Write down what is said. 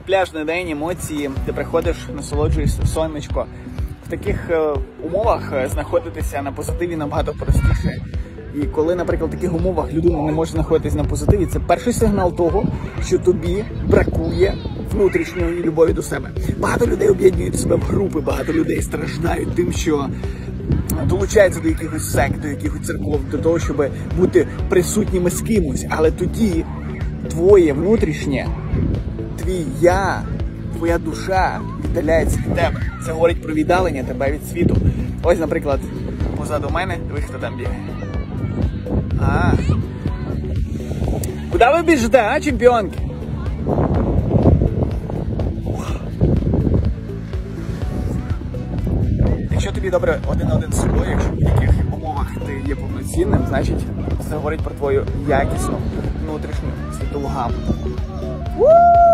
Пляжний день, емоції, ти приходиш, насолоджуєшся, сонечко. В таких умовах знаходитися на позитиві набагато простіше. І коли, наприклад, в таких умовах людина не може знаходитись на позитиві, це перший сигнал того, що тобі бракує внутрішньої любові до себе. Багато людей об'єднують себе в групи, багато людей страждають тим, що долучаються до якихось сект, до якихось церков, до того, щоб бути присутніми з кимось. Але тоді твоє внутрішнє, твій я, твоя душа віддаляється від тебе. Це говорить про віддалення тебе від світу. Ось, наприклад, позаду мене, дивись, хто там бігає. Куди ви біжите, чемпіонки? Якщо тобі добре один на один з собою, якщо в будь-яких умовах ти є повноцінним, значить це говорить про твою якісну внутрішню світову гаму.